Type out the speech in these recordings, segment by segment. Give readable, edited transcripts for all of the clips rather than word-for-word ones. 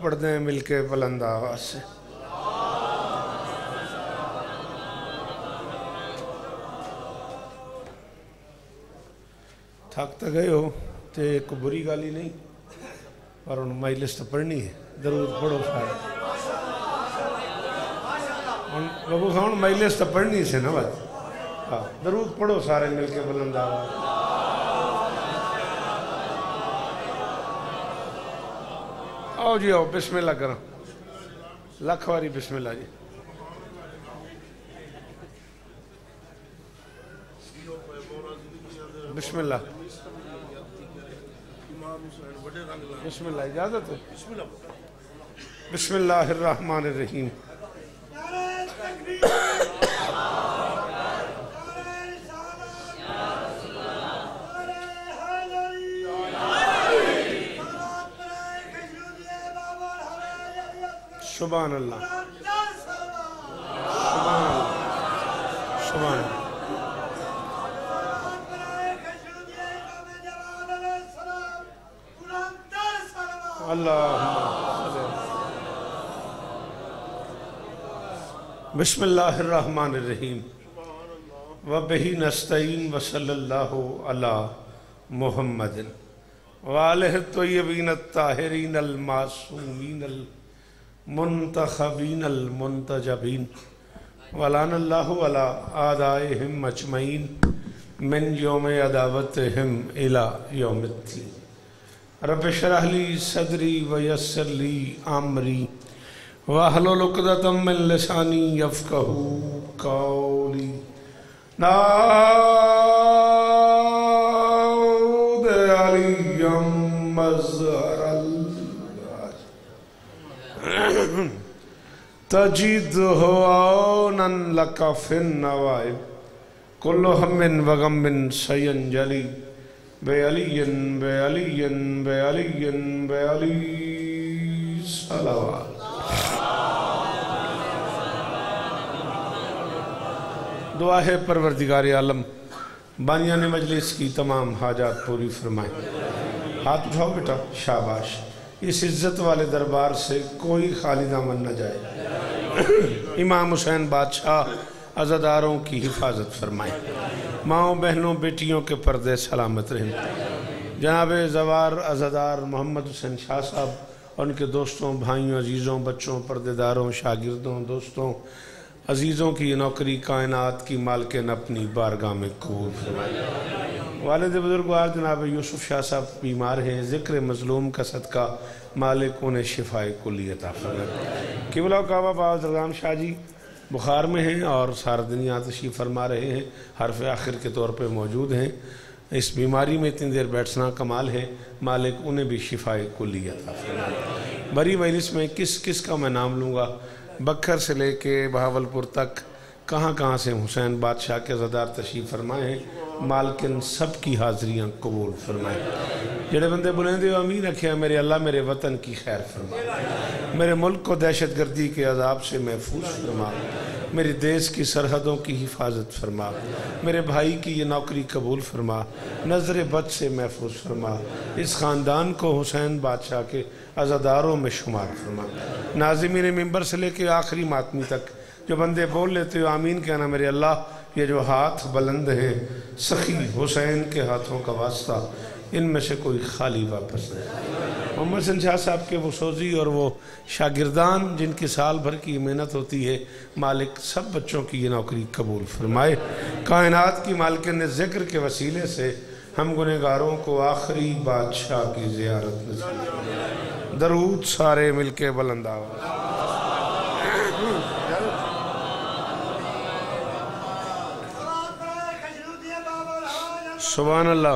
پڑھتے ہیں مل کے بلند آواز سے. تھک تو گئے ہو تو ایک بری گالی نہیں پر ان مجلس تو پڑھنی ہے. درود پڑھو سارے. بابو خان مجلس تو پڑھنی سے نا بات. درود پڑھو سارے مل کے بلند آواز. آؤ جی آؤ بسم اللہ کرو. لکھ واری بسم اللہ جی. بسم اللہ بسم اللہ اجازت ہے. بسم اللہ الرحمن الرحیم. سبحان اللہ سبحان اللہ سبحان اللہ. بسم اللہ الرحمن الرحیم. وبہ نستعین وصلی اللہ علی محمد وآلہ الطیبین الطاہرین المعصومین المنتخبین المنتجبین ولعن اللہ علی اعدائہم اجمعین من یوم عداوتہم الی یوم الدین. رب اشرح لی صدری ویسر لی امری واحلل عقدۃ من لسانی یفقہوا قولی. نعوذ علی مظہر تجدہ عونا لک فی النوائب کل ہم وغم سینجلی بعلی بعلی بعلی بعلی صلوات. دعا ہے پروردگار عالم بانیان مجلس کی تمام حاجات پوری فرمائے. ہاتھ اٹھاؤ بیٹا. شاباش. اس عزت والے دربار سے کوئی خالی دامن نہ جائے. امام حسین بادشاہ عزاداروں کی حفاظت فرمائے. ماؤں بہنوں بیٹیوں کے پردے سلامت رہیں. جناب زوار عزادار محمد حسین شاہ صاحب اور ان کے دوستوں بھائیوں عزیزوں بچوں پردے داروں شاگردوں دوستوں عزیزوں کی یہ نوکری کائنات کی مالکن اپنی بارگاہ میں قبول فرمائے. والد بزرگوار جناب یوسف شاہ صاحب بیمار ہیں. ذکر مظلوم کا صدقہ مالک انہیں شفائے کلی عطا فرمائے. قبلہ و کعبہ باز رضام شاہ جی بخار میں ہیں اور سارا دنیا تشریف فرما رہے ہیں. حرف آخر کے طور پہ موجود ہیں. اس بیماری میں اتنی دیر بیٹھنا کمال ہے. مالک انہیں بھی شفائے کلی عطا فرمائے. بری مجلس میں کس کس کا میں نام لوں گا. بکھر سے لے کے بہاولپور تک کہاں کہاں سے حسین بادشاہ کے عزادار تشریف فرمائے ہیں. مالکن سب کی حاضریاں قبول فرمائے. جڑے بندے بلندے و امین رکھے میرے اللہ میرے وطن کی خیر فرما. میرے ملک کو دہشت گردی کے عذاب سے محفوظ فرما. میرے دیس کی سرحدوں کی حفاظت فرما. میرے بھائی کی یہ نوکری قبول فرما. نظر بد سے محفوظ فرما. اس خاندان کو حسین بادشاہ کے عزاداروں میں شمار فرما. ناظمین ممبر سے لے کے آخری ماتمی تک جو بندے بول لیتے ہو آمین کہنا. میرے اللہ یہ جو ہاتھ بلند ہیں سخی حسین کے ہاتھوں کا واسطہ ان میں سے کوئی خالی واپس نہیں. محمد حسین شاہ صاحب کے وہ سوزی اور وہ شاگردان جن کی سال بھر کی محنت ہوتی ہے مالک سب بچوں کی یہ نوکری قبول فرمائے. کائنات کی مالکن نے ذکر کے وسیلے سے ہم گنہگاروں کو آخری بادشاہ کی زیارت نصیب فرمائے. درود سارے مل کے بلند آواز. سبحان اللہ.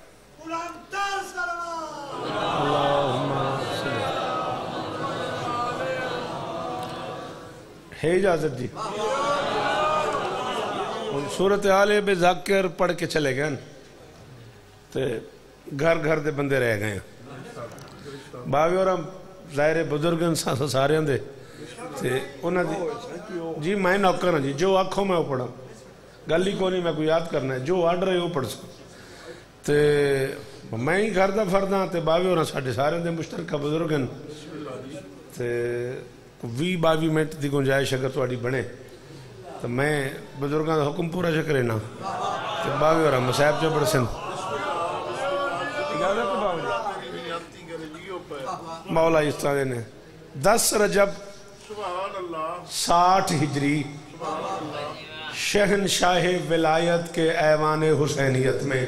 ہے اجازت جی. صورتحال بے ذاکر پڑھ کے چلے گئے تو گھر گھر دے بندے رہ گئے. باوی اور ظاہر بزرگن سارے دے جی میں نوکر ہوں جی. جو آنکھوں میں وہ پڑھا گل ہی کو نہیں میں کوئی یاد کرنا ہے. جو آرڈر ہے وہ پڑھ سکوں. میں ہی گھر دا فرد ہاں. باوی اور سارے دے مشترکہ بزرگن 20-22 منٹ کی گنجائش اگر تھوڑی بنے تو میں بزرگوں کا حکم پورا کرنا تو باوی اور مسائب جو بڑھ سن مولا اس طرح نے 10 رجب 60 ہجری شہنشاہ ولایت کے ایوان حسینیت میں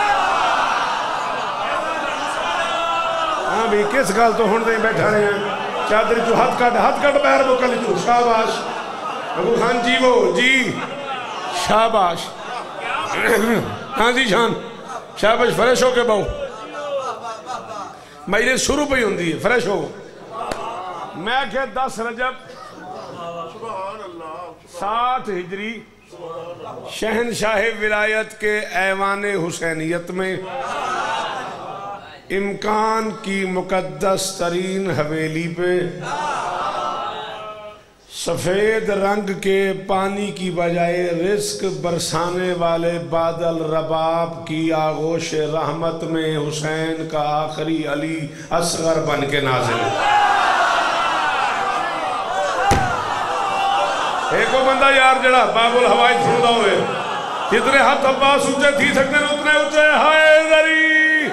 ہاں بھی کس گال تو ہون دیں بیٹھا رہے ہیں چادر جو ہاتھ کٹ بہر بکل جو شاباش ابو خان جی وہ جی شاباش ہاں جی شان شاباش فریش ہو کے باؤ میرے شروع پہ ہی ہوں دی فریش ہو میں کہ 10 رجب 60 ہجری شہنشاہ ولایت کے ایوان حسینیت میں امکان کی مقدس ترین حویلی پہ سفید رنگ کے پانی کی بجائے رزق برسانے والے بادل رباب کی آغوش رحمت میں حسین کا آخری علی اصغر بن کے نازل ایک وہ بندہ یار جڑا باب الہوائی سندا ہوئے جتنے ہاتھ عباس اونچے تھی سکتے ہیں اتنے اونچے حیدری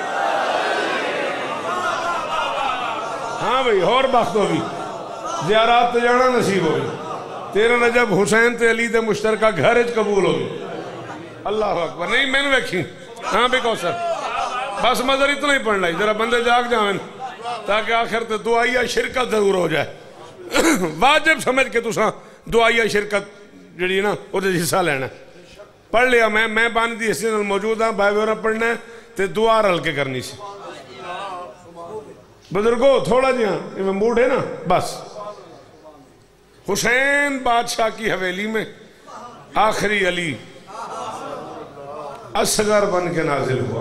ہاں بھئی اور بخت ہو بھی زیارات تے جانا نصیب ہوئی 13 رجب حسین تے علی تے مشترکہ گھرج قبول ہوئی اللہ اکبر نہیں میں نے ویکھی ہاں بھی کوثر بس مذر اتنا ہی پڑھ لائی ذرا بندے جاگ جاویں تاکہ آخر تے دعائیہ شرکت ضرور ہو جائے واجب سمجھ کے تساں دعائیہ شرکت جڑی نا وہ حصہ لینا پڑھ لیا میں بانی دی حصے موجود ہاں بھائی ورہ پڑھنا ہے تے دعا رل کے کرنی سی بزرگو تھوڑا جی ہاں یہ موڈ ہے نا بس حسین بادشاہ کی حویلی میں آخری علی اصغر بن کے نازل ہوا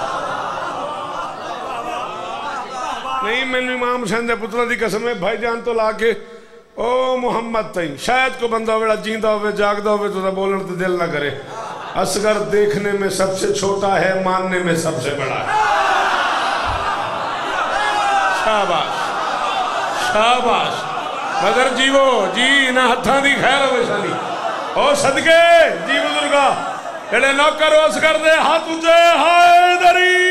نہیں میں نے امام حسین دے پترہ دی قسم ہے بھائی جان تو لا کے او محمد تائیں شاید کو بندہ ہوئے جیندہ ہوئے جاگدہ ہوئے تو بولن تو دل نہ کرے اصغر دیکھنے میں سب سے چھوٹا ہے ماننے میں سب سے بڑا ہے شاباش شاباش مدر جیو جی نہ ہتھاں دی خیر ہوئے شانی او صدقے جی بزرگا ایڑے نوکر اصغر دے ہاتھ اونچے حیدری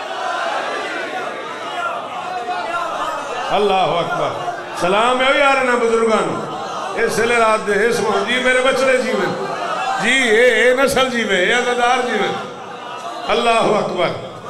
اللہ اکبر سلام ہے یار نا بزرگان اس سلے رات دے اس ماں جی میرے بچڑے جیویں جی اے نسل جیویں اے عزدار جیویں اللہ اکبر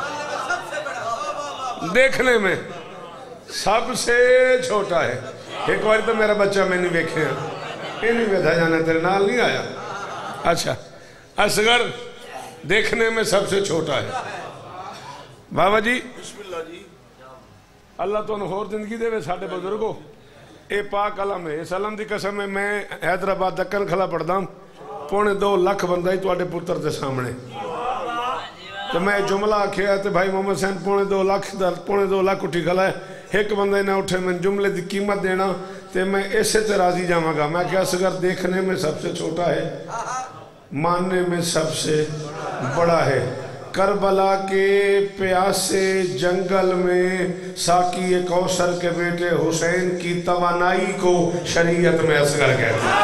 دیکھنے میں سب سے چھوٹا ہے ایک بار تو میرا بچہ میں نہیں دیکھے ہیں یہ نہیں بیٹھا جانا تیرے نال نہیں آیا اچھا اصغر دیکھنے میں سب سے چھوٹا ہے بابا جی بسم اللہ جی اللہ تو انہوں اور زندگی دے وے ساڑھے بزرگو اے پاک علم ہے اس علم دی قسم ہے میں حیدرآباد دکن کھلا پڑھ دام 2.5 لاکھ بندہ ہی تو آٹے پتر دے سامنے تو میں جملہ کیا ہے تو بھائی محمد حسین 2.5 لاکھ اٹھی کھلا ہے ایک بندہ نہ اٹھے میں جملے دی قیمت دینا تو میں ایسے تے راضی جاؤں گا میں کیا اصغر دیکھنے میں سب سے چھوٹا ہے ماننے میں سب سے بڑا ہے کربلا کے پیاسے جنگل میں ساقی کوثر کے بیٹے حسین کی توانائی کو شریعت میں اصغر کہتے ہیں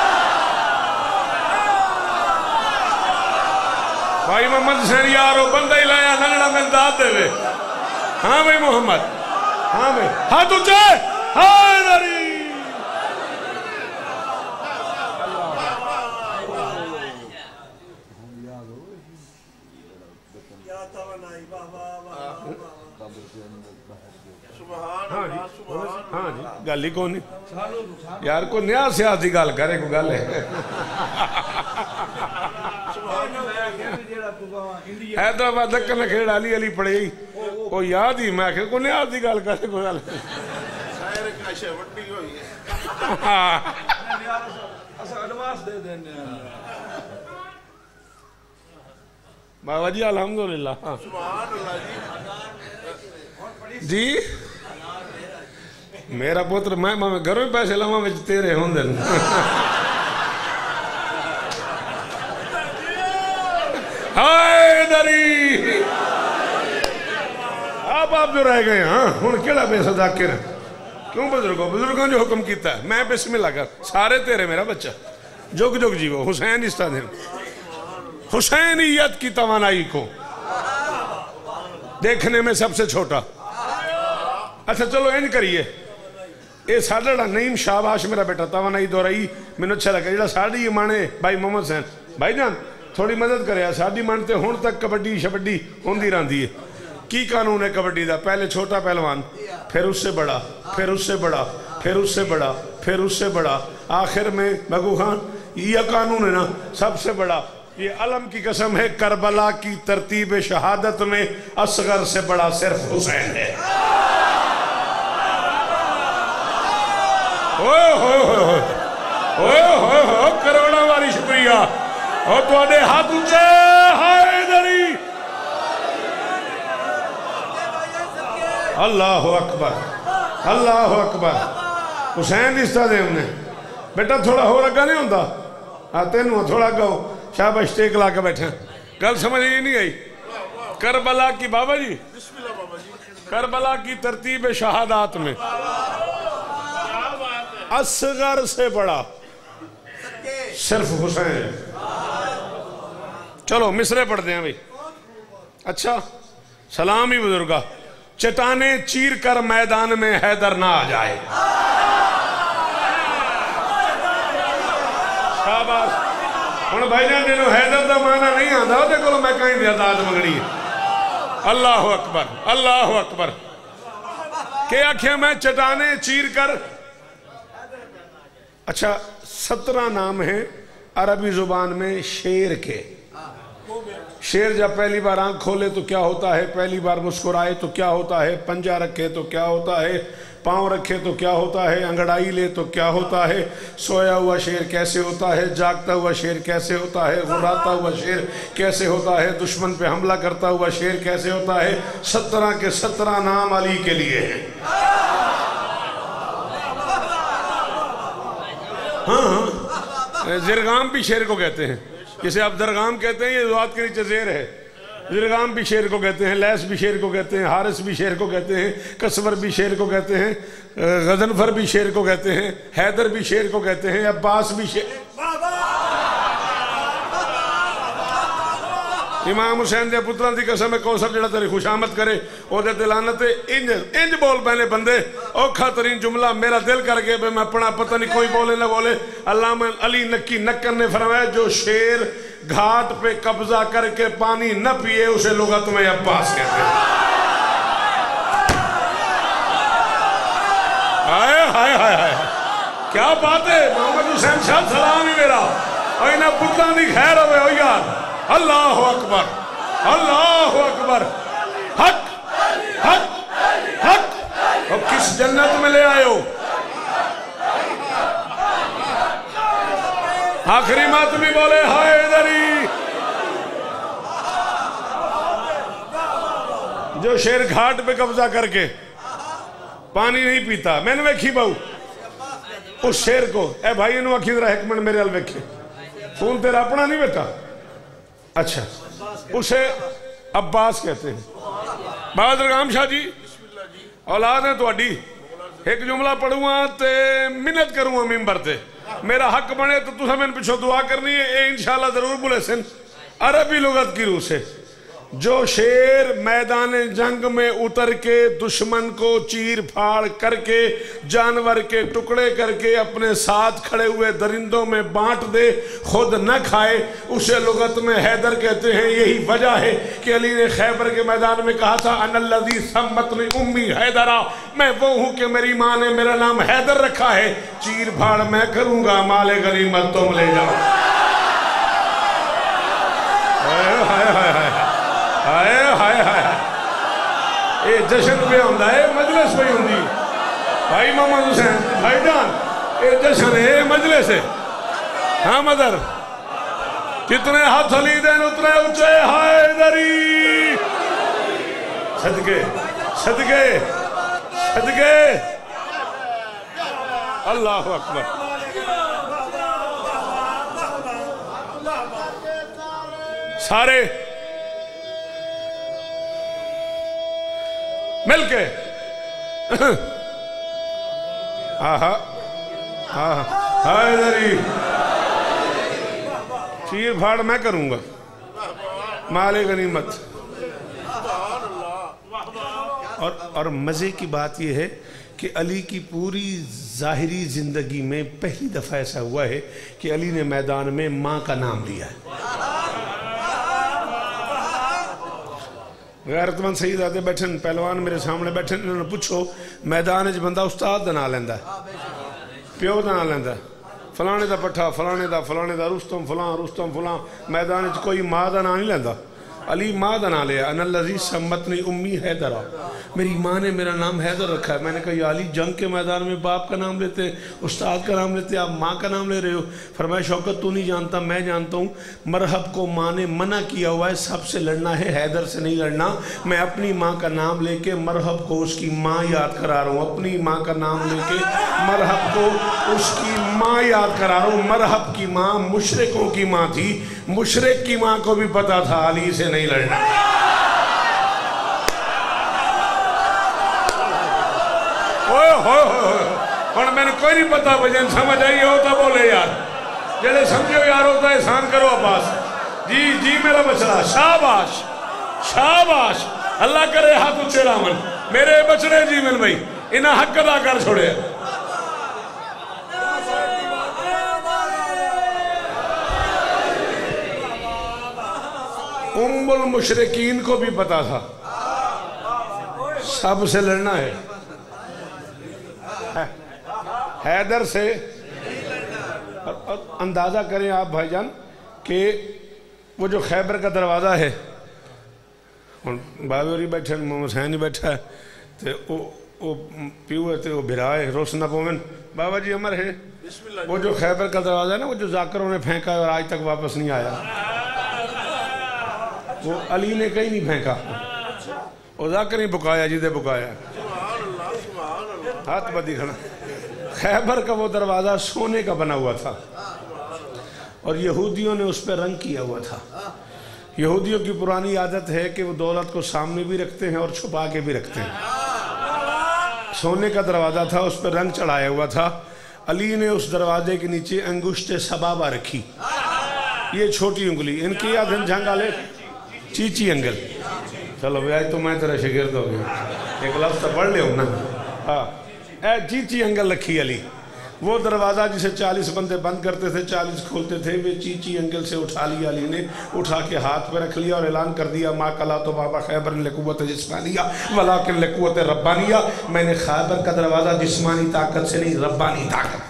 بھائی محمد حسین یارو بندہ ہی لایا نگڑا میں داد دے وے ہاں بھائی محمد ہاں بھائی ہاتھ اونچے حیدری ہاں جی گالی کون نہیں یار کو نیا سیاسی گال کرے کو گال ہے حیدرآباد دکن کھیڑ علی پڑے گئی وہ یاد ہی میں کہ کو نیا سی گال کرے کو گال خیر کاشے وٹی ہوئی ہے اسا ایڈوانس دے دینے بابا جی الحمدللہ سبحان اللہ جی میرا پوتر میں گھروں میں پیسے لما میں تیرے ہوں دن حیدری آپ جو رہ گئے ہاں ہون کیڑا بے صدا کر کیوں بزرگوں بزرگوں جو حکم کیتا ہے میں بسم اللہ کر سارے تیرے میرا بچہ جگ جگ جیو حسین استا دیں حسینیت کی توانائی کو دیکھنے میں سب سے چھوٹا اچھا چلو انج کریے اے ساڑھا نعیم شاباش میرا بیٹا توانائی دورئی میں نے اچھا لگا جڑا ساڑھی یہ مانے بھائی محمد حسین بھائی جان تھوڑی مدد کرے ساڑھی مانتے ہون تک کبڈی شبڈی ہوندی راندی ہے کی قانون ہے کبڈی دا پہلے چھوٹا پہلوان پھر اس سے بڑا پھر اس سے بڑا پھر اس سے بڑا پھر اس سے بڑا آخر میں بگو خان یہ قانون ہے نا سب سے بڑا یہ علم کی قسم ہے کربلا کی ترتیب شہادت میں اصغر سے بڑا صرف حسین ہے اوہ ہوئے ہوئے ہوئے اوہ ہوئے ہوئے کروڑا واری شکریہ اور تو آنے ہاتھ اونچے حیدری اللہ اکبر اللہ اکبر حسین استا دے ہم نے بیٹا تھوڑا ہو لگا نہیں ہوندہ آتے نو تھوڑا گاؤ شاباش ٹیک لا کے بیٹھیں گل سمجھ یہ نہیں آئی کربلا کی بابا جی کربلا کی ترتیب شہادات میں اصغر سے بڑا صرف حسین ہے چلو مصرے پڑھ دیں بھئی اچھا سلامی بزرگا چٹانیں چیر کر میدان میں حیدر نہ آ جائے شاباش ہن بھائی جان جنہوں حیدر دا معنی نہیں آندا تے کولوں میں کہیں دی عداد منگنی ہے اللہ اکبر اللہ اکبر کہ آنکھیں میں چٹانیں چیر کر اچھا 17 نام ہیں عربی زبان میں شیر کے شیر جب پہلی بار آنکھ کھولے تو کیا ہوتا ہے پہلی بار مسکرائے تو کیا ہوتا ہے پنجہ رکھے تو کیا ہوتا ہے پاؤں رکھے تو کیا ہوتا ہے انگڑائی لے تو کیا ہوتا ہے سویا ہوا شیر کیسے ہوتا ہے جاگتا ہوا شیر کیسے ہوتا ہے غراتا ہوا شیر کیسے ہوتا ہے دشمن پہ حملہ کرتا ہوا شیر کیسے ہوتا ہے 17 کے 17 نام علی کے لیے ہیں ہاں زرغام بھی شیر کو کہتے ہیں جسے آپ درغام کہتے ہیں یہ ذات کے نیچے زیر ہے زرغام بھی شیر کو کہتے ہیں لیس بھی شیر کو کہتے ہیں حارث بھی شیر کو کہتے ہیں کسور بھی شیر کو کہتے ہیں غضنفر بھی شیر کو کہتے ہیں حیدر بھی شیر کو کہتے ہیں عباس بھی شیر امام حسین دے پتران دی قسم ہے کوثر جڑا تیری خوش آمد کرے او دے دلانتے انج بول پہنے بندے اوکھا ترین جملہ میرا دل کر کے میں اپنا پتہ نہیں کوئی بولے نہ بولے علامہ علی نکی نکن نے فرمایا جو شیر گھاٹ پہ قبضہ کر کے پانی نہ پیے اسے لغت میں عباس کہتے ہیں ہائے ہائے ہائے ہائے کیا بات ہے محمد حسین شاہ سلام ہی میرا اور انہیں پتران دی خیر ہوئے ہو یار اللہ اکبر اللہ اکبر حق حق حق اب کس جنت میں لے آئے ہو آخری ماتمی بولے حیدری جو شیر گھاٹ پہ قبضہ کر کے پانی نہیں پیتا میں نے ویکھی باؤ اس شیر کو اے بھائی انہوں اکھی ذرا حکمن میرے حل ویکھے فون تیرا اپنا نہیں بیٹا اچھا اسے عباس کہتے ہیں بابا درغام شاہ جی اولاد ہیں تو اڈی ایک جملہ پڑھوں گا تے منت کروں گا ممبر تے میرا حق بنے تو تُسا میں پچھو دعا کرنی ہے اے انشاءاللہ ضرور بولے سن عربی لغت کی روح سے جو شیر میدان جنگ میں اتر کے دشمن کو چیر پھاڑ کر کے جانور کے ٹکڑے کر کے اپنے ساتھ کھڑے ہوئے درندوں میں بانٹ دے خود نہ کھائے اسے لغت میں حیدر کہتے ہیں یہی وجہ ہے کہ علی نے خیبر کے میدان میں کہا تھا ان الذی سمتنی امی حیدرہ میں وہ ہوں کہ میری ماں نے میرا نام حیدر رکھا ہے چیر پھاڑ میں کروں گا مال غنیمت تم لے جاؤ ہائے ہائے ہائے ہائے ہائے ہائے اے جشن پہ ہوندہ ہے مجلس پہ ہوندی بھائی محمد حسین بھائی جان اے جشن ہے مجلس ہے ہاں مدر کتنے ہاتھ علی دین اتنے اچھے حیدری صدقے صدقے صدقے اللہ اکبر سارے مل کے آہا آہا حیدری چیر پھاڑ میں کروں گا مال غنیمت. اور مزے کی بات یہ ہے کہ علی کی پوری ظاہری زندگی میں پہلی دفعہ ایسا ہوا ہے کہ علی نے میدان میں ماں کا نام لیا ہے. غیرت مند سید آتے بیٹھن پہلوان میرے سامنے بیٹھن انہوں نے پوچھو میدان جو بندہ استاد دنا لیندہ ہے پیو دنا لیندہ ہے فلانے دا پٹھا فلانے دا رستم فلان میدان جو کوئی ماں دنا نہیں لیندہ. علی ماں دنا لیا ان اللذی سمتنی امی حیدرہ میری ماں نے میرا نام حیدر رکھا ہے. میں نے کہا یا علی جنگ کے میدان میں باپ کا نام لیتے استاد کا نام لیتے آپ ماں کا نام لے رہے ہو. فرمایا شوکت تو نہیں جانتا میں جانتا ہوں مرحب کو ماں نے منع کیا ہوا ہے سب سے لڑنا ہے حیدر سے نہیں لڑنا. میں اپنی ماں کا نام لے کے مرحب کو اس کی ماں یاد کرا رہا ہوں اپنی ماں کا نام لے کے مرحب کو اس کی ماں یاد کرا رہا ہوں. مرحب کی ماں مشرکوں کی ماں تھی مشرک کی ماں کو بھی پتا تھا علی سے نہیں لڑنا. اور میں نے کوئی نہیں پتا بجن سمجھ آئی ہوتا بولے یار جلے سمجھو یار ہوتا ہے احسان کرو عباس. جی میرا بچڑا شاباش شاباش اللہ کرے ہاتھ اچھے رامن میرے بچڑے جیون بھائی انہاں حق ادا کر چھوڑے. ام المشرکین کو بھی پتا تھا سب سے لڑنا ہے حیدر سے. اور اندازہ کریں آپ بھائی جان کہ وہ جو خیبر کا دروازہ ہے باوری بیٹھے محمد حسین بیٹھا ہے وہ پیو ہے وہ بھرائے روشنہ پومن بابا جی عمر ہے وہ جو خیبر کا دروازہ ہے نا وہ جو ذاکروں نے پھینکا ہے اور آج تک واپس نہیں آیا وہ علی نے کہیں نہیں پھینکا وہ ذاکر نہیں بکایا جیدے بکایا ہاتھ بدی کھڑا. خیبر کا وہ دروازہ سونے کا بنا ہوا تھا اور یہودیوں نے اس پہ رنگ کیا ہوا تھا. یہودیوں کی پرانی عادت ہے کہ وہ دولت کو سامنے بھی رکھتے ہیں اور چھپا کے بھی رکھتے ہیں. سونے کا دروازہ تھا اس پہ رنگ چڑھایا ہوا تھا. علی نے اس دروازے کے نیچے انگشت سبابہ رکھی یہ چھوٹی انگلی ان کی یاد ہیں جھنگا لے چیچی انگل. چلو بھائی تو میں تیرا شگرد ہو گیا ایک لفظ تو پڑھ لے ہوں نا چیچی انگل رکھی علی. وہ دروازہ جسے 40 بندے بند کرتے تھے 40 کھولتے تھے وہ چیچی انگل سے اٹھا لیا علی نے اٹھا کے ہاتھ پہ رکھ لیا اور اعلان کر دیا ما کلا تو بابا خیبر لقوت جسمانیہ ولیکن لقوت ربانیہ. میں نے خیبر کا دروازہ جسمانی طاقت سے نہیں ربانی طاقت.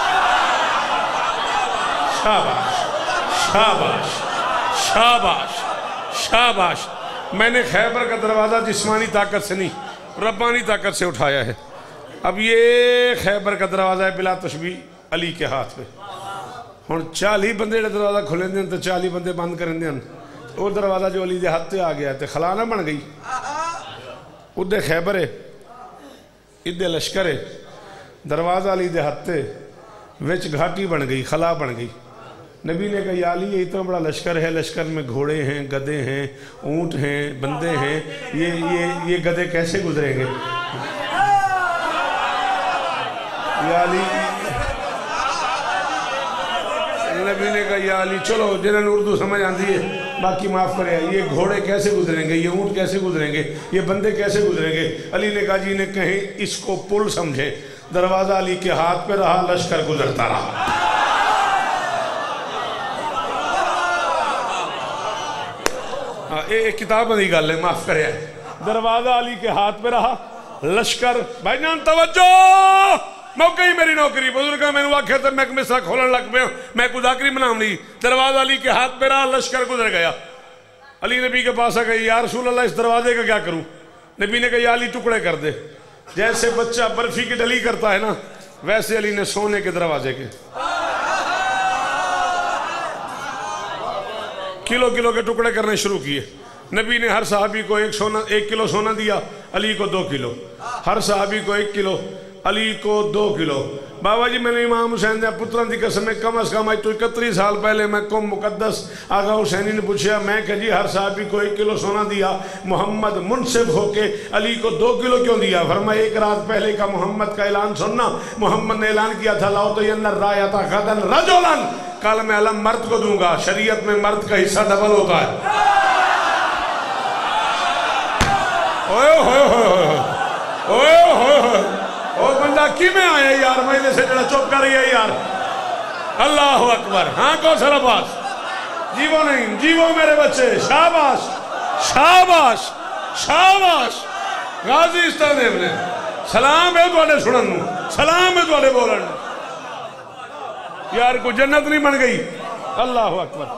شاباش شاباش شاباش شاباش میں نے خیبر کا دروازہ جسمانی طاقت سے نہیں ربانی طاقت سے اٹھایا ہے. اب یہ خیبر کا دروازہ ہے بلا تشبیہ علی کے ہاتھ پہ. ہن 40 بندے دروازہ کھلیں دیں تو 40 بندے بند کریں دیں. وہ دروازہ جو علی دے ہاتھ تے آ گیا تے خلانہ بن گئی. ادھے خیبر ہے ادھے لشکر ہے دروازہ علی دے ہاتھ تے وچ گھاٹی بن گئی خلا بن گئی. نبی نے کہا یا علی یہ اتنا بڑا لشکر ہے لشکر میں گھوڑے ہیں گدے ہیں اونٹ ہیں بندے ہیں یہ گدے کیسے گزریں گے. یا علی نبی نے کہا یا علی چلو جنہوں نے اردو سمجھ آتی ہے باقی معاف کرے یہ گھوڑے کیسے گزریں گے یہ اونٹ کیسے گزریں گے یہ بندے کیسے گزریں گے. علی نے کہا جی نے کہیں اس کو پل سمجھے. دروازہ علی کے ہاتھ پہ رہا لشکر گزرتا رہا. ایک کتاب نہیں گل ہے معاف کرے دروازہ علی کے ہاتھ پہ رہا لشکر. بھائی جان توجہ موقع ہی میری نوکری بزرگاں میں نے واقعہ تھا میں ایک مسا کھولن لگ پہ میں کوئی ذاکری منام نہیں. دروازہ علی کے ہاتھ پہ رہا لشکر گزر گیا. علی نبی کے پاس آ گئی یا رسول اللہ اس دروازے کا کیا کروں. نبی نے کہا یا علی ٹکڑے کر دے. جیسے بچہ برفی کی ڈلی کرتا ہے نا ویسے علی نے سونے کے دروازے کے کلو کلو کے ٹکڑے کرنے شروع کیے. نبی نے ہر صحابی کو 1 کلو سونا دیا علی کو 2 کلو ہر صحابی کو 1 کلو علی کو 2 کلو بابا جی میں نے امام حسین دے پتران دی قسم کم از کم آج تو 31 سال پہلے میں قوم مقدس آقا حسینی نے پوچھا میں کہ جی ہر صحابی کو 1 کلو سونا دیا محمد منصف ہو کے علی کو 2 کلو کیوں دیا فرمایا ایک رات پہلے کا محمد کا اعلان سننا محمد نے اعلان کیا تھا لاؤ تو ین الرایۃ غدن رجلا کل میں علم مرد کو دوں گا شریعت میں مرد کا حصہ ڈبل ہوتا ہے اوئے ہوئے ہوئے اوئے ہوئے ہوئے او بندہ کی میں آیا یار مہینے سے جڑا چپ کر رہی ہے یار اللہ اکبر ہاں کوثر عباس جیو نہیں جیو میرے بچے شاباش شاباش شاباش غازی استادیب نے سلام ہے دوڑے سنن سلام ہے دوڑے بولن یار کو جنت نہیں بن گئی اللہ اکبر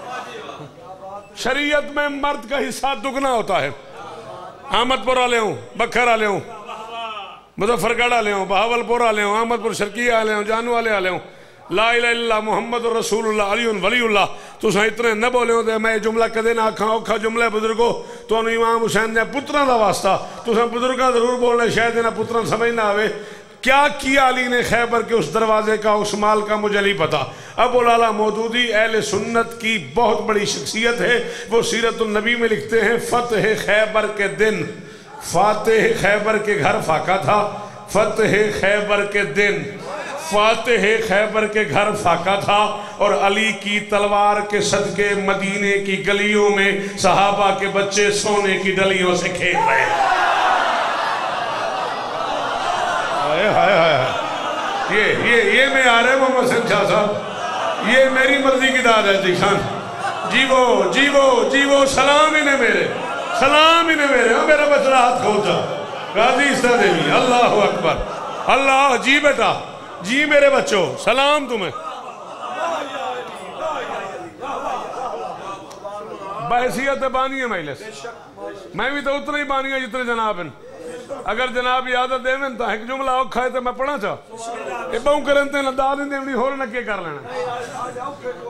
شریعت میں مرد کا حصہ دگنا ہوتا ہے احمد پور آلے ہوں بکھر آلے ہوں مظفر گڑھ آلے ہوں بہاول پور آلے ہوں احمد پور شرقیہ آلے ہوں جانو والے آلے ہوں لا الہ الا اللہ محمد رسول اللہ علی ولی اللہ تو ساں اتنے نہ بولے ہوں دے میں جملہ کدے نہ آکھاں اوکھا جملہ بزرگو تو انہوں امام حسین نے پتران دا واسطہ تو ساں بزرگاں ضرور بولنے شاید انہاں پتران سمجھ نہ آوے کیا کیا علی نے خیبر کے اس دروازے کا اس مال کا مجھے نہیں پتا ابو العلا مودودی اہل سنت کی بہت بڑی شخصیت ہے وہ سیرت النبی میں لکھتے ہیں فتح خیبر کے دن فاتح خیبر کے گھر فاقہ تھا فتح خیبر کے دن فاتح خیبر کے گھر فاقہ تھا اور علی کی تلوار کے صدقے مدینے کی گلیوں میں صحابہ کے بچے سونے کی ڈلیوں سے کھیل رہے یہ میں آ رہے محمد حسین شاہ صاحب یہ میری مرضی کی داد ہے جی خان جیو جیو جیو سلام ہی نے میرے سلام ہی نے میرے میرا بچڑا ہاتھ کھولتا غازی استادیبی اللہ اکبر اللہ جی بیٹا جی میرے بچوں سلام تمہیں بحیثیت بانی ہے مجلس میں بھی تو اتنا ہی بانی ہے جتنے جناب ہیں اگر جناب یادت دے میں تو ایک جملہ اوکھا ہے تو میں پڑھا چاہ اباؤں کرنتے ہیں لداد ہیں دیمنی ہور نکے کر لینا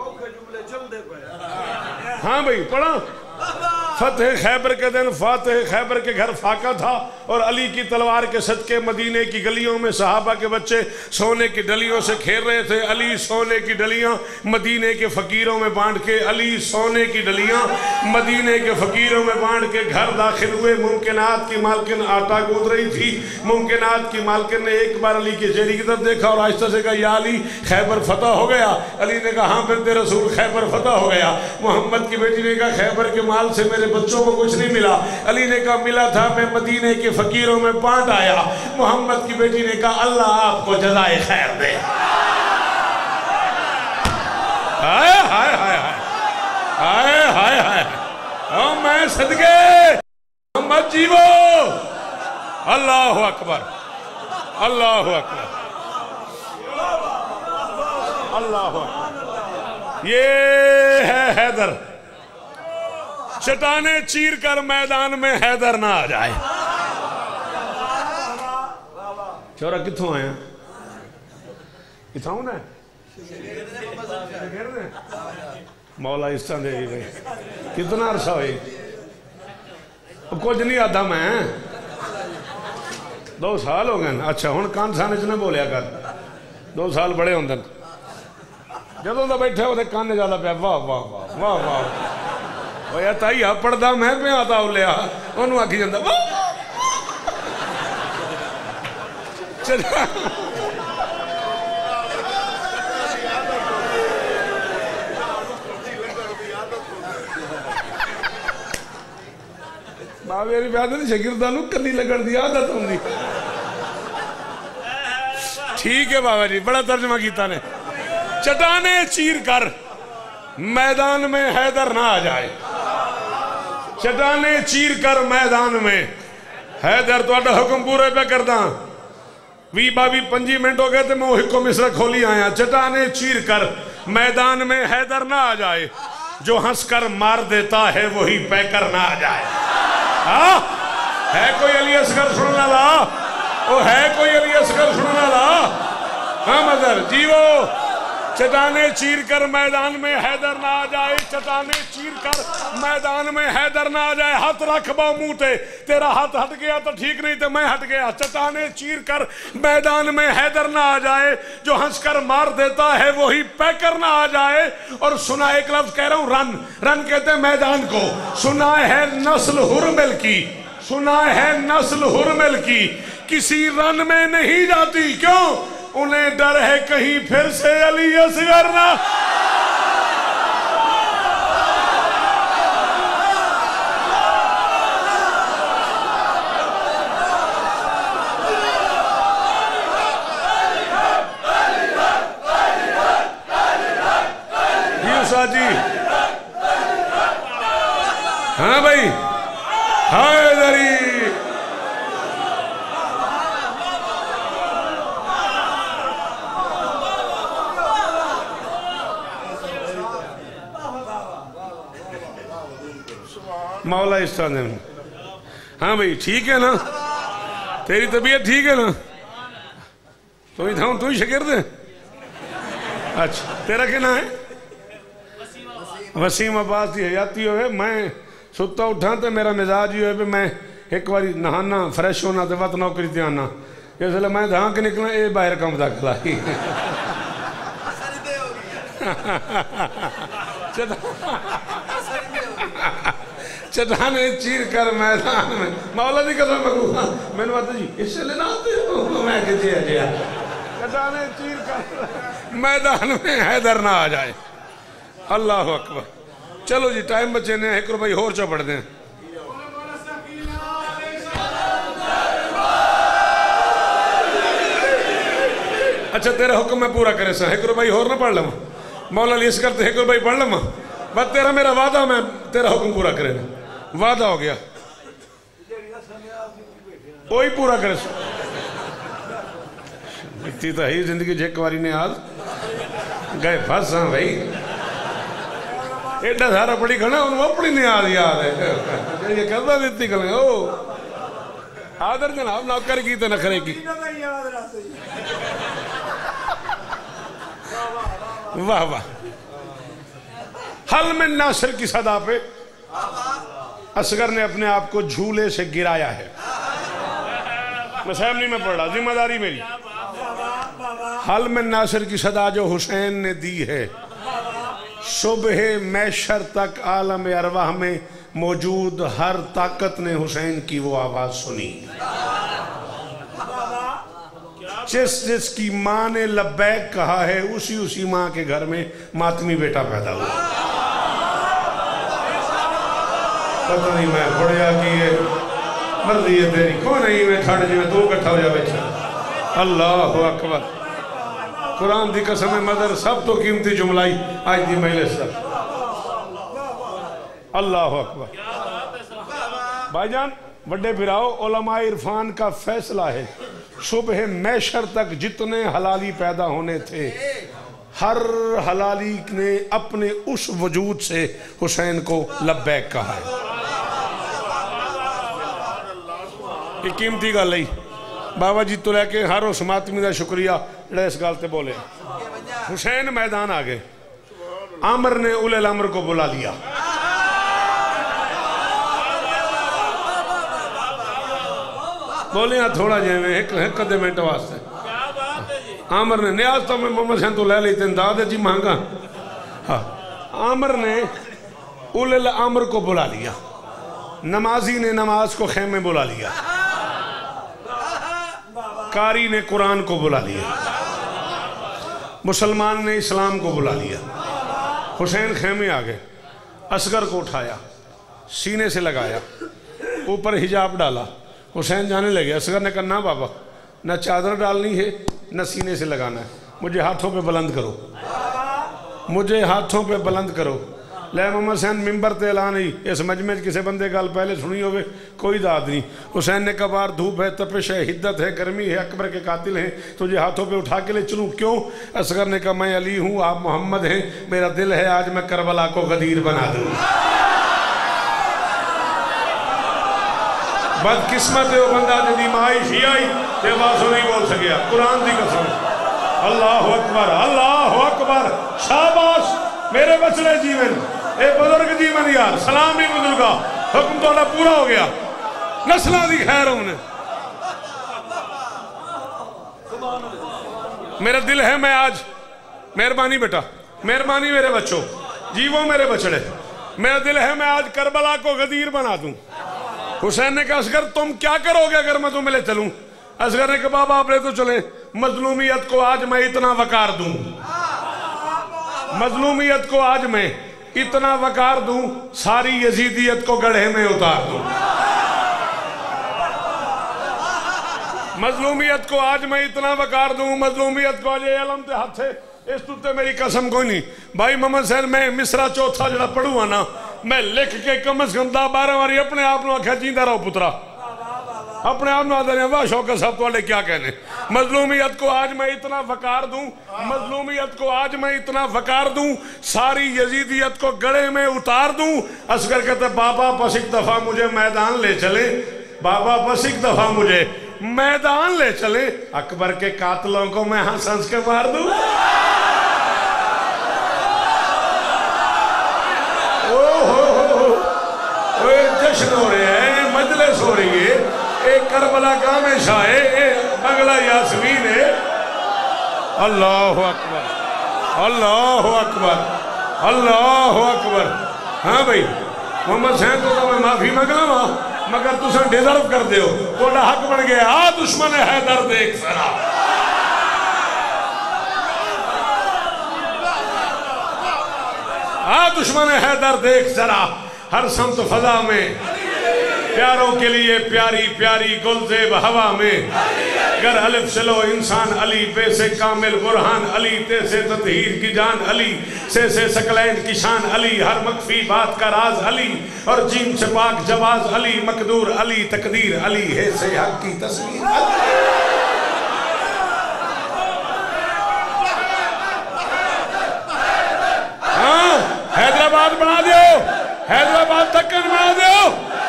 ہاں بھئی پڑھا فتح خیبر کے دن فاتح خیبر کے گھر فاقہ تھا اور علی کی تلوار کے صدقے مدینے کی گلیوں میں صحابہ کے بچے سونے کی ڈلیوں سے کھیل رہے تھے علی سونے کی ڈلیاں مدینے کے فقیروں میں بانٹ کے علی سونے کی ڈلیاں مدینے کے فقیروں میں بانٹ کے گھر داخل ہوئے ممکنات کی مالکن آٹا گود رہی تھی ممکنات کی مالکن نے ایک بار علی کی چہرے کی طرف دیکھا اور آہستہ سے کہا یا علی خیبر فتح ہو گیا علی نے کہا ہاں پھر تیرے رسول خیبر فتح ہو گیا محمد کی بیٹی نے کہا خیبر کے مال سے میرے بچوں کو کچھ نہیں ملا علی نے کہا ملا تھا میں مدینے کے فقیروں میں بانٹ آیا محمد کی بیٹی نے کہا اللہ آپ کو جزائے خیر دے ہائے ہائے ہائے ہائے ہائے ہائے او میں صدقے محمد جیو اللہ اکبر اللہ اکبر اللہ اکبر یہ ہے حیدر چٹانے چیر کر میدان میں حیدر نہ آ جائے چورا کتھوں آیا کتھاں ہونا ہے مولا استان دے گئی کتنا عرصہ ہوئی کچھ نہیں آدھا میں 2 سال ہو گئے اچھا ہون کان سانے چنے بولیا کر 2 سال بڑے ہوں دن جدوں دا بیٹھے ہوتے کانے جالا پہ واہ واہ واہ واہ واہ ویا تائی آپ پڑھدا میں پہ آتا ہو لیا انہوں آکھی جاندہ چلا باویری بیادہ نہیں شکردانو کلی لگڑ دیا عادت ہوں دی ٹھیک ہے بابا جی بڑا ترجمہ کیتا نے چٹانے چیر کر میدان میں حیدر نہ آ جائے چٹانے چیر کر میدان میں حیدر تو اڈا حکم پورے پہ کردہ وی بابی 5 منٹ ہو گئے تھے میں وہ حکم مصرہ کھولی آیا چٹانے چیر کر میدان میں حیدر نہ آ جائے جو ہنس کر مار دیتا ہے وہی پہ کر نہ آ جائے ہے کوئی علی اصغر سننا لا وہ ہے کوئی علی اصغر سننا لا ہاں مدر جیو چٹانیں چیر کر میدان میں حیدر نہ آ جائے، چٹانیں چیر کر میدان میں حیدر نہ آ جائے، ہاتھ رکھ باؤں منہ تے، تیرا ہاتھ ہٹ گیا تو ٹھیک نہیں تو میں ہٹ گیا، چٹانیں چیر کر میدان میں حیدر نہ آ جائے، جو ہنس کر مار دیتا ہے وہی پے کر نہ آ جائے۔ اور سنا ایک لفظ کہہ رہا ہوں، رن، رن کہتے ہیں میدان کو، سنا ہے نسل حرمل کی، سنا ہے نسل حرمل کی کسی رن میں نہیں جاتی، کیوں؟ انہیں ڈر ہے کہیں پھر سے علی اصغر نہ۔ یوسا جی، ہاں بھائی، حیدری مولا استاد ہے۔ ہاں بھئی ٹھیک ہے نا، تیری طبیعت ٹھیک ہے نا، تو ہی تھا، تو ہی شکر دے۔ اچھا تیرا کیا نام ہے؟ وسیم عباس دی حیاتی ہوئے، میں ستا اٹھا تے میرا مزاج ہی ہوئے پہ میں ایک باری نہانا فریش ہونا تے وقت نوکری تے آنا، اس لئے میں دھاں کے نکلنا اے باہر کام داخلا ہی۔ چٹانیں چیر کر میدان میں، مولا دی قسم بگو، میں نے بات جی اس سے لینا آتے ہو، میں کہ جی جی چٹانیں چیر کر میدان میں حیدر نہ آ جائے۔ اللہ اکبر۔ چلو جی ٹائم بچے نے، ایک روپئی اور چا پڑھ دیں۔ اچھا تیرا حکم میں پورا کرے سا، ایک روپئی اور نہ پڑھ لما، مولا لیس کرتے ایک روپئی پڑھ لما، بس تیرا میرا وعدہ میں تیرا حکم پورا کرے نا، وعدہ ہو گیا، وہی پورا کرے سا۔ اتنی تو ہی زندگی جھیک واری نے آج گئے پھنس ہاں بھائی، ایڈا سارا پڑی کھنا انہوں اپنی نہیں آج یاد ہے، یہ کرتا دیتی کھلیں او آدر جناب نوکر کی تو نکھرے کی۔ واہ واہ۔ حل من ناصر کی صدا پہ اصغر نے اپنے آپ کو جھولے سے گرایا ہے، میں سیمنی میں پڑھ رہا، ذمہ داری میری۔ حل من ناصر کی صدا جو حسین نے دی ہے، صبح محشر تک عالم ارواح میں موجود ہر طاقت نے حسین کی وہ آواز سنی، جس جس کی ماں نے لبیک کہا ہے اسی ماں کے گھر میں ماتمی بیٹا پیدا ہوا۔ پتہ نہیں میں بڑھیا کی ہے، مرضی ہے تیری، کون نہیں میں کھڑ جی میں دو کٹھا ہو جا بیٹھا۔ اللہ اکبر۔ قرآن دی قسم مدر سب تو قیمتی جملائی آج دی مجلس سب۔ اللہ اکبر۔ بھائی جان بڑے پھراؤ، علماء عرفان کا فیصلہ ہے، صبح محشر تک جتنے حلالی پیدا ہونے تھے، ہر حلالی نے اپنے اس وجود سے حسین کو لبیک کہا ہے۔ یہ قیمتی گا لئی بابا جی تو لے کے ہر اس ماتمی دا شکریہ جڑے اس گالتے بولے۔ حسین میدان آگے، عامر نے اولے الامر کو بلا لیا، بولے ہاں تھوڑا جائے ایک قدے منٹ واسطے۔ عامر نے نیاز تو میں محمد حسین تو لے لیتے ہیں دادے جی مانگا۔ عامر نے اولے الامر کو بلا لیا، نمازی نے نماز کو خیمے بلا لیا، قاری نے قرآن کو بلا لیا، مسلمان نے اسلام کو بلا لیا۔ حسین خیمے آگے، اصغر کو اٹھایا، سینے سے لگایا، اوپر حجاب ڈالا، حسین جانے لگے۔ اصغر نے کہا نہ بابا، نہ چادر ڈالنی ہے نہ سینے سے لگانا ہے، مجھے ہاتھوں پہ بلند کرو، مجھے ہاتھوں پہ بلند کرو۔ لے محمد حسین ممبر تے اعلان ہی اس مجمع کسے بندے گال پہلے سنی ہوئے کوئی داد نہیں۔ حسین نے کہا بار دھوپ ہے، تپش ہے، حدت ہے، گرمی ہے، اکبر کے قاتل ہیں، تجھے ہاتھوں پہ اٹھا کے لے چلوں کیوں؟ اصغر نے کہا میں علی ہوں، آپ محمد ہیں، میرا دل ہے آج میں کربلا کو غدیر بنا دوں۔ بدقسمت ہے وہ بندہ جدی مائی شیعی تے باسو نہیں بول سکیا، قرآن دی قسم۔ اللہ اکبر اللہ اکبر شاباش میرے بچڑے جیون اے بزرگ جیون یار سلامی بزرگا حکم توڑا پورا ہو گیا نسلہ دی خیر ہونے میرا دل ہے میں آج مہربانی بیٹا مہربانی میرے بچوں جیووں میرے بچڑے میرا دل ہے میں آج کربلا کو غدیر بنا دوں حسین نے کہا اصغر تم کیا کرو گے اگر میں تمہیں لے چلوں اصغر نے کہا بابا آپ لے تو چلیں مظلومیت کو آج میں اتنا وقار دوں مظلومیت کو آج میں اتنا وقار دوں ساری یزیدیت کو گڑھے میں اتار دوں مظلومیت کو آج میں اتنا وقار دوں مظلومیت کو آج یہ علم تے ہاتھ ہے اس تو میری قسم کوئی نہیں بھائی محمد سین میں مصرہ چوتھا جڑا پڑھوں نا میں لکھ کے کم از کم 10-12 واری اپنے آپ نو آکھا جیندہ رہو پترا اپنے آپ نو آدھے ہیں واہ شوکر صاحب تو والے کیا کہنے مظلومیت کو آج میں اتنا وقار دوں مظلومیت کو آج میں اتنا وقار دوں ساری یزیدیت کو گڑے میں اتار دوں اصغر کہتا ہے بابا پس ایک دفعہ مجھے میدان لے چلے بابا پس ایک دفعہ مجھے میدان لے چلے اکبر کے قاتلوں کو میں ہنس ہنس کے مار دوں جشن ہو رہے ہیں مجلس ہو رہی ہے ایک کربلا کا ہمیشہ ہے ایک بغلہ یاسمین ہے اللہ اکبر اللہ اکبر اللہ اکبر ہاں بھائی محمد سین تو میں معافی مانگلا ہاں مگر تساں ڈیزرو کر دیو توڑا حق بن گیا آ دشمن حیدر دیکھ سرا آ دشمن حیدر دیکھ ذرا ہر سمت فضا میں پیاروں کے لیے پیاری پیاری گلزیب ہوا میں گر الف شلو انسان علی بے سے کامل برہان علی تے سے تطہیر کی جان علی سے سکلین کی شان علی ہر مخفی بات کا راز علی اور جیم سے پاک جواز علی مقدور علی تقدیر علی ہے سے حق کی تصویر ہاں حیدرآباد بنا دیو حیدرآباد دکن بنا دیو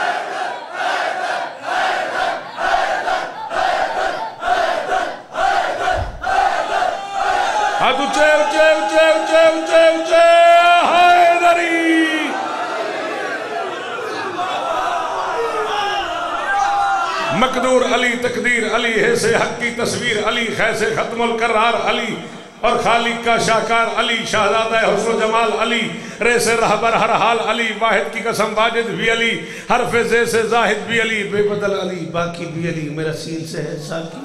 ہاتھ اچھے اچھے اچھے اچھے اچھے اچھے حیدری مقدور علی تقدیر علی ہے سے حق کی تصویر علی خیس ختم القرار علی اور خالق کا شاکار علی شہزادہ حسن و جمال علی رے سے رہبر ہر حال علی واحد کی قسم واجد بھی علی حرف زے سے زاہد بھی علی بے بدل علی باقی بھی علی میرا سین سے ہے ساکی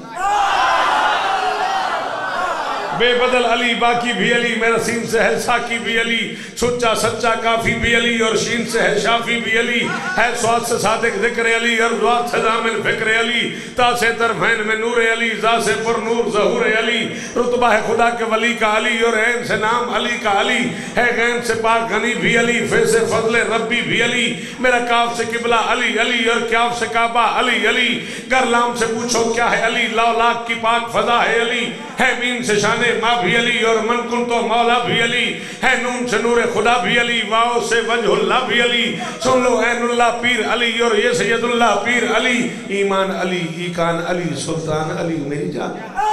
بے بدل علی باقی بھی علی میرا سین سے ہے ساکی بھی علی سچا سچا کافی بھی علی اور شین سے ہے شافی بھی علی ہے سواد سے صادق ذکر علی اور دوات سے دامن فکر علی تا سے طرفین میں نور علی ذا سے پر نور ظہور علی رتبہ ہے خدا کے ولی کا علی اور عین سے نام علی کا علی ہے غین سے پاک غنی بھی علی فے سے فضل ربی بھی علی میرا کاف سے قبلہ علی علی اور کیاف سے کعبہ علی علی گر لام سے پوچھو کیا ہے علی لا لاکھ کی پاک فضا ہے علی ہے مین سے شان ماں بھی علی اور من کن تو مولا بھی علی ہے نون سے نور خدا بھی علی واؤ سے وجہ اللہ بھی علی سن لو عین اللہ پیر علی اور یہ سید اللہ پیر علی ایمان علی ایکان علی سلطان علی میری جان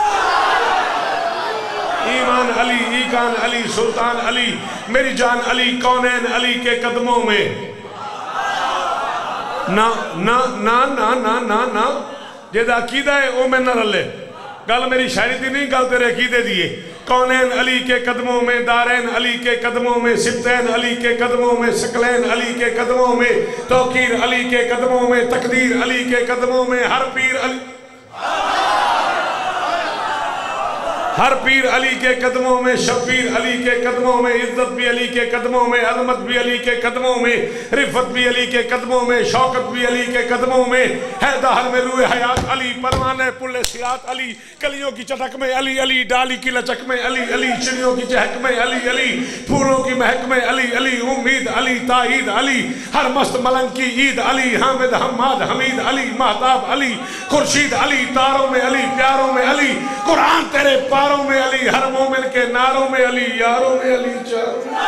ایمان علی ایکان علی سلطان علی میری جان علی کونین علی کے قدموں میں نا نا نا نا نا نا نا جیدہ عقیدہ ہے او میں نہ رلے گل میری شاعری دی نہیں گل تیرے عقیدے دیئے کونین علی کے قدموں میں دارین علی کے قدموں میں سبتین علی کے قدموں میں سکلین علی کے قدموں میں توقیر علی کے قدموں میں تقدیر علی کے قدموں میں ہر پیر علی ہر پیر علی کے قدموں میں شبیر علی کے قدموں میں عزت بھی علی کے قدموں میں عظمت بھی علی کے قدموں میں رفت بھی علی کے قدموں میں شوکت بھی علی کے قدموں میں ہے دہر میں روح حیات علی پروانے پل سیات علی کلیوں کی چٹک میں علی علی ڈالی کی لچک میں علی علی چڑیوں کی چہک میں علی علی پھولوں کی مہک میں علی علی امید علی تائید علی ہر مست ملنگ کی عید علی حامد حماد حمید علی مہتاب علی خورشید علی تاروں میں علی پیاروں میں علی قرآن تیرے پاروں میں علی ہر مومن کے ناروں میں علی یاروں میں علی چاروں میں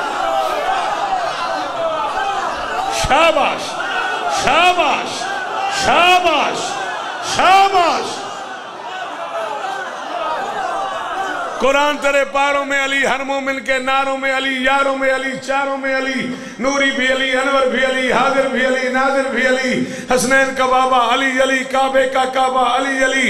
شاباش شاباش शाबाश शाबाश। कुरान तेरे पारों में अली, हर मोमिन के नारों में अली, यारों में अली, चारों में अली, नूरी भी अली, अनवर भी अली, हाजिर भी अली, नाजिर भी अली, हसनैन का बाबा अली अली, काबे का काबा अली अली,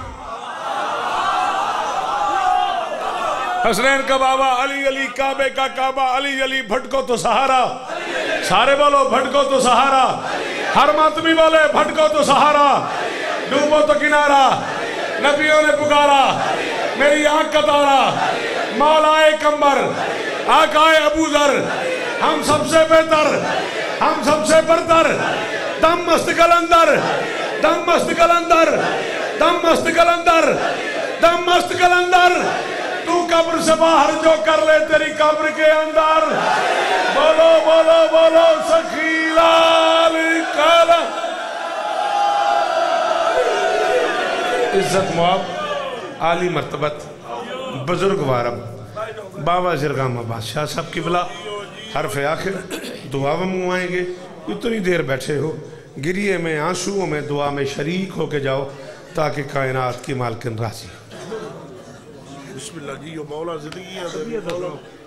हसनैन का बाबा अली अली, काबे का काबा अली अली, भटको तो सहारा, सारे बोलो भटको तो सहारा, हर मातमी बोले भटको तो सहारा, डूबो तो किनारा, नबियों ने पुकारा, मेरी आंख का तारा, मौलाए कंबर, आकाए अबूजर, हम सबसे बेहतर, हम सबसे बरतर, दम मस्त कलंदर, दम मस्त कलंदर, दम मस्त कलंदर, दम मस्त कलंदर, तू कब्र से बाहर जो कर ले तेरी कब्र के अंदर, बोलो बोलो बोलो सखी लाल काला। इज्जत मुआब आली मर्तबत बुजुर्ग वारम बाबा जिरगामा बादशाह साहब की बिला हरफ आखिर दुआ में मुआएंगे। इतनी देर बैठे हो, गिरिए में आंसुओं में दुआ में शरीक होके जाओ ताकि कायनात की मालकिन राजी। बिस्मिल्लाह जी, यो मौला ज़िंदगी